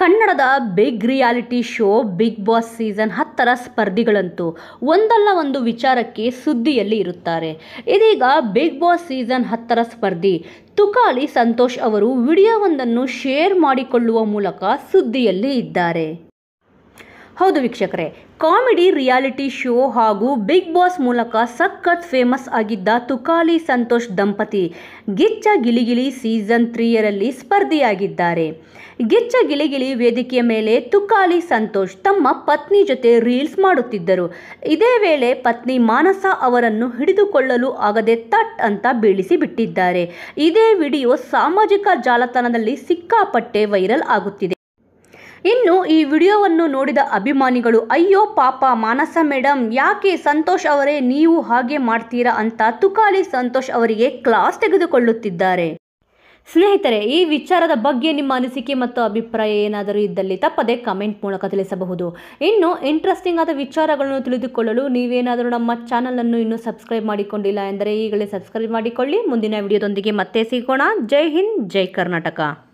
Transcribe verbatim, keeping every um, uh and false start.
ಕನ್ನಡದ big reality show Bigg Boss season ಹತ್ತರ ಸ್ಪರ್ಧಿಗಳಂತೂ ಒಂದಲ್ಲ ಒಂದು ವಿಚಾರಕ್ಕೆ ಸುದ್ದಿಯಲ್ಲಿ ಇರುತ್ತಾರೆ. ಇದೀಗ ಬಿಗ್ ಬಾಸ್ ಸೀಸನ್ ಹತ್ತರ ಸ್ಪರ್ಧಿ ತುಕಾಲಿ ಸಂತೋಷ್ ಅವರು ವಿಡಿಯೋವೊಂದನ್ನು ಶೇರ್ ಮಾಡಿಕೊಳ್ಳುವ ಮೂಲಕ ಸುದ್ದಿಯಲ್ಲಿ ಇದ್ದಾರೆ. ಹೌದು ವೀಕ್ಷಕರೇ, ಕಾಮಿಡಿ ರಿಯಾಲಿಟಿ ಶೋ ಹಾಗೂ ಬಿಗ್ ಬಾಸ್ ಮೂಲಕ ಸಖತ್ ಫೇಮಸ್ ಆಗಿದ್ದ ತುಕಾಲಿ ಸಂತೋಷ್ ದಂಪತಿ ಗಿಚ್ಚ ಗಿಲಿಗಿಲಿ ಸೀಸನ್ ತ್ರೀಯರಲ್ಲಿ ಸ್ಪರ್ಧಿಯಾಗಿದ್ದಾರೆ. ಗಿಚ್ಚ ಗಿಲಿಗಿಲಿ ವೇದಿಕೆಯ ಮೇಲೆ ತುಕಾಲಿ ಸಂತೋಷ್ ತಮ್ಮ ಪತ್ನಿ ಜೊತೆ ರೀಲ್ಸ್ ಮಾಡುತ್ತಿದ್ದರು. ಇದೇ ವೇಳೆ ಪತ್ನಿ ಮಾನಸ ಅವರನ್ನು ಹಿಡಿದುಕೊಳ್ಳಲು ಆಗದೆ ತಟ್ ಅಂತ ಬೀಳಿಸಿ ಬಿಟ್ಟಿದ್ದಾರೆ. ಇದೇ ವಿಡಿಯೋ ಸಾಮಾಜಿಕ ಜಾಲತಾಣದಲ್ಲಿ ಸಿಕ್ಕಾಪಟ್ಟೆ ವೈರಲ್ ಆಗುತ್ತಿದೆ. ಇನ್ನು ಈ ವಿಡಿಯೋವನ್ನು ನೋಡಿದ ಅಭಿಮಾನಿಗಳು ಅಯ್ಯೋ ಪಾಪ ಮಾನಸ ಮೇಡಮ್, ಯಾಕೆ ಸಂತೋಷ್ ಅವರೇ ನೀವು ಹಾಗೆ ಮಾಡ್ತೀರಾ ಅಂತ ತುಕಾಲಿ ಸಂತೋಷ್ ಅವರಿಗೆ ಕ್ಲಾಸ್ ತೆಗೆದುಕೊಳ್ಳುತ್ತಿದ್ದಾರೆ. ಸ್ನೇಹಿತರೆ, ಈ ವಿಚಾರದ ಬಗ್ಗೆ ನಿಮ್ಮ ಅನಿಸಿಕೆ ಮತ್ತು ಅಭಿಪ್ರಾಯ ಏನಾದರೂ ಇದ್ದಲ್ಲಿ ತಪ್ಪದೆ ಕಮೆಂಟ್ ಮೂಲಕ ತಿಳಿಸಬಹುದು. ಇನ್ನು ಇಂಟ್ರೆಸ್ಟಿಂಗ್ ಆದ ವಿಚಾರಗಳನ್ನು ತಿಳಿದುಕೊಳ್ಳಲು ನೀವೇನಾದರೂ ನಮ್ಮ ಚಾನಲನ್ನು ಇನ್ನೂ ಸಬ್ಸ್ಕ್ರೈಬ್ ಮಾಡಿಕೊಂಡಿಲ್ಲ ಎಂದರೆ ಈಗಲೇ ಸಬ್ಸ್ಕ್ರೈಬ್ ಮಾಡಿಕೊಳ್ಳಿ. ಮುಂದಿನ ವಿಡಿಯೋದೊಂದಿಗೆ ಮತ್ತೆ ಸಿಗೋಣ. ಜೈ ಹಿಂದ್, ಜೈ ಕರ್ನಾಟಕ.